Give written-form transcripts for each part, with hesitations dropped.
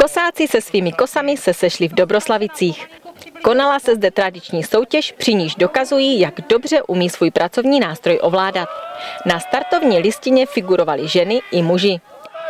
Kosáci se svými kosami se sešli v Dobroslavicích. Konala se zde tradiční soutěž, při níž dokazují, jak dobře umí svůj pracovní nástroj ovládat. Na startovní listině figurovali ženy i muži.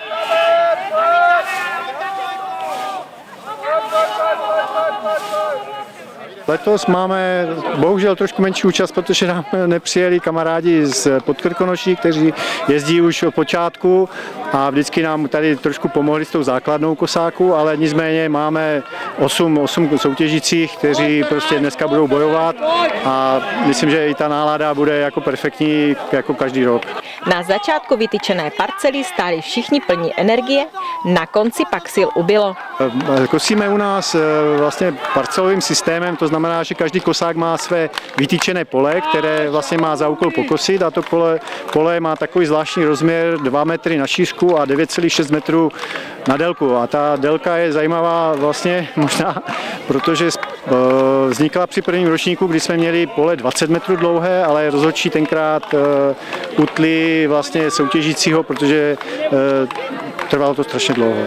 Letos máme bohužel trošku menší účast, protože nám nepřijeli kamarádi z Podkrkonoší, kteří jezdí už od počátku a vždycky nám tady trošku pomohli s tou základnou kosáku, ale nicméně máme 8 soutěžících, kteří prostě dneska budou bojovat a myslím, že i ta nálada bude jako perfektní jako každý rok. Na začátku vytyčené parcely stáli všichni plní energie, na konci pak sil ubylo. Kosíme u nás vlastně parcelovým systémem, to znamená, že každý kosák má své vytyčené pole, které vlastně má za úkol pokosit a to pole má takový zvláštní rozměr 2 metry na šířku a 9,6 metrů na délku. A ta délka je zajímavá vlastně možná, protože vznikla při prvním ročníku, kdy jsme měli pole 20 metrů dlouhé, ale rozhodčí tenkrát utli vlastně soutěžícího, protože trvalo to strašně dlouho.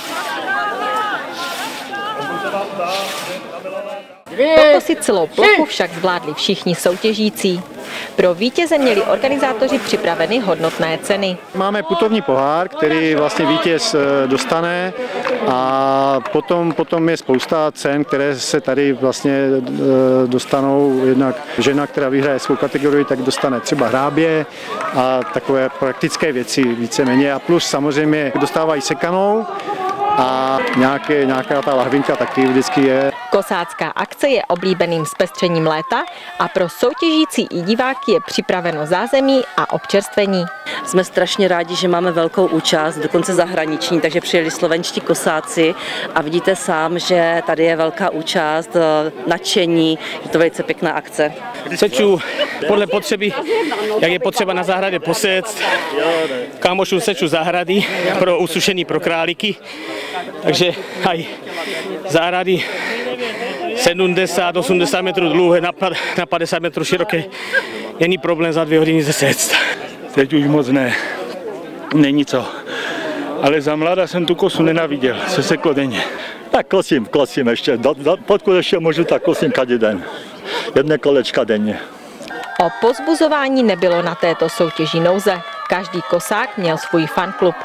Pokosit celou plochu však zvládli všichni soutěžící. Pro vítěze měli organizátoři připraveny hodnotné ceny. Máme putovní pohár, který vlastně vítěz dostane a potom je spousta cen, které se tady vlastně dostanou. Jednak žena, která vyhraje svou kategorii, tak dostane třeba hrábě a takové praktické věci víceméně a plus samozřejmě dostávají sekanou a nějaká ta lahvinka taky vždycky je. Kosácká akce je oblíbeným zpestřením léta a pro soutěžící i diváky je připraveno zázemí a občerstvení. Jsme strašně rádi, že máme velkou účast, dokonce zahraniční, takže přijeli slovenští kosáci a vidíte sám, že tady je velká účast, nadšení, je to velice pěkná akce. Seču podle potřeby, jak je potřeba na zahradě posect, kámošům seču zahrady pro usušení pro králíky, takže aj zahrady 70-80 metrů dlouhé na 50 metrů široké, není problém za 2 hodiny zesect. Teď už moc ne, není co, ale za mladá jsem tu kosu nenaviděl, se seklo denně. Tak kosím ještě, pokud ještě můžu, tak kosím každý den, 1 kolečka denně. O povzbuzování nebylo na této soutěži nouze, každý kosák měl svůj fanklub.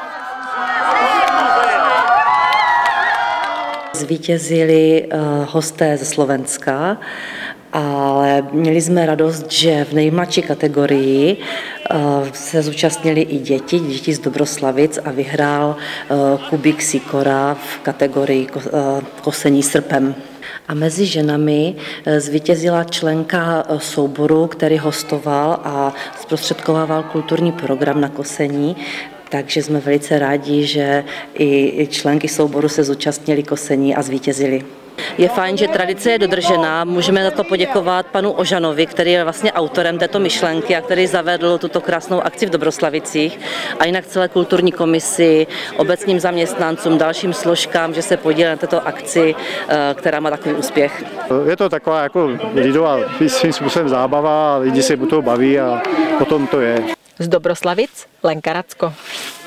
Zvítězili hosté ze Slovenska, ale měli jsme radost, že v nejmladší kategorii se zúčastnili i děti z Dobroslavic a vyhrál Kubík Sikora v kategorii kosení srpem. A mezi ženami zvítězila členka souboru, který hostoval a zprostředkovával kulturní program na kosení. Takže jsme velice rádi, že i členky souboru se zúčastnili kosení a zvítězili. Je fajn, že tradice je dodržená. Můžeme za to poděkovat panu Ožanovi, který je vlastně autorem této myšlenky a který zavedl tuto krásnou akci v Dobroslavicích. A jinak celé kulturní komisi, obecním zaměstnancům, dalším složkám, že se podílí na této akci, která má takový úspěch. Je to taková jako lidová svým způsobem zábava, lidi se u toho baví a potom to je. Z Dobroslavic Lenka Racko.